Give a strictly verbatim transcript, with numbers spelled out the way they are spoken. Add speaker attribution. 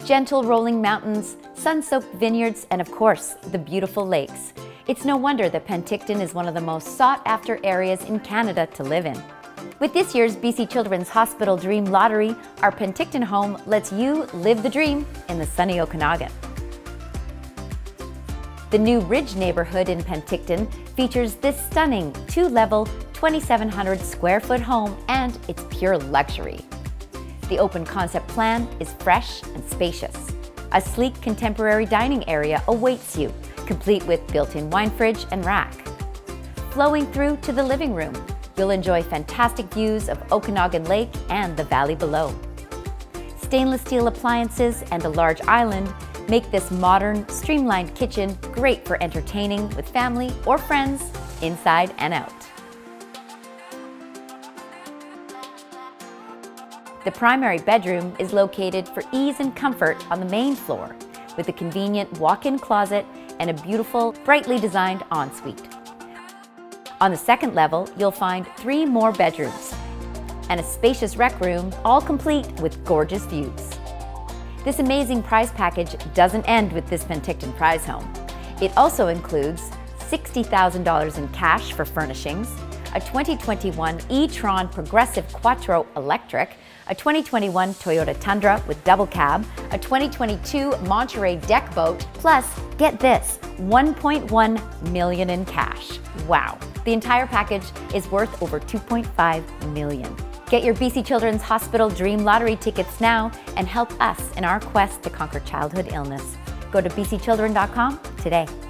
Speaker 1: gentle rolling mountains, sun-soaked vineyards, and of course, the beautiful lakes. It's no wonder that Penticton is one of the most sought-after areas in Canada to live in. With this year's B C Children's Hospital Dream Lottery, our Penticton home lets you live the dream in the sunny Okanagan. The new Ridge neighborhood in Penticton features this stunning two-level, twenty-seven hundred square foot home, and it's pure luxury. The open concept plan is fresh and spacious. A sleek contemporary dining area awaits you, complete with built-in wine fridge and rack. Flowing through to the living room, you'll enjoy fantastic views of Okanagan Lake and the valley below. Stainless steel appliances and a large island make this modern, streamlined kitchen great for entertaining with family or friends, inside and out. The primary bedroom is located for ease and comfort on the main floor, with a convenient walk-in closet and a beautiful, brightly designed ensuite. On the second level, you'll find three more bedrooms and a spacious rec room, all complete with gorgeous views. This amazing prize package doesn't end with this Penticton prize home. It also includes sixty thousand dollars in cash for furnishings, a twenty twenty-one e-tron Progressive Quattro electric, a twenty twenty-one Toyota Tundra with double cab, a twenty twenty-two Monterey deck boat, plus, get this, one point one million dollars in cash. Wow. The entire package is worth over two point five million dollars. Get your B C Children's Hospital Dream Lottery tickets now and help us in our quest to conquer childhood illness. Go to b c children dot com today.